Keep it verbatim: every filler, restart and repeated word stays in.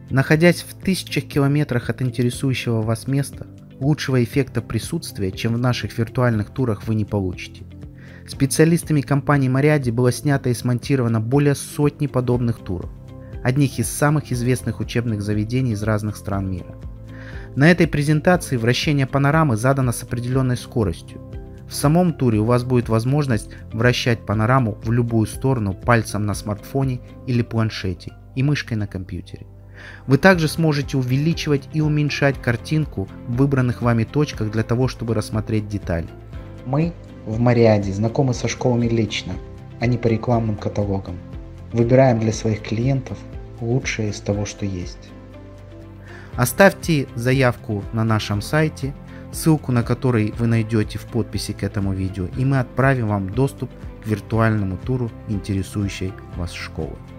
Находясь в тысячах километрах от интересующего вас места, лучшего эффекта присутствия, чем в наших виртуальных турах, вы не получите. Специалистами компании Marriott было снято и смонтировано более сотни подобных туров, одних из самых известных учебных заведений из разных стран мира. На этой презентации вращение панорамы задано с определенной скоростью. В самом туре у вас будет возможность вращать панораму в любую сторону пальцем на смартфоне или планшете и мышкой на компьютере. Вы также сможете увеличивать и уменьшать картинку в выбранных вами точках для того, чтобы рассмотреть детали. Мы в Marriott знакомы со школами лично, а не по рекламным каталогам. Выбираем для своих клиентов лучшее из того, что есть. Оставьте заявку на нашем сайте, ссылку на который вы найдете в подписи к этому видео, и мы отправим вам доступ к виртуальному туру интересующей вас школы.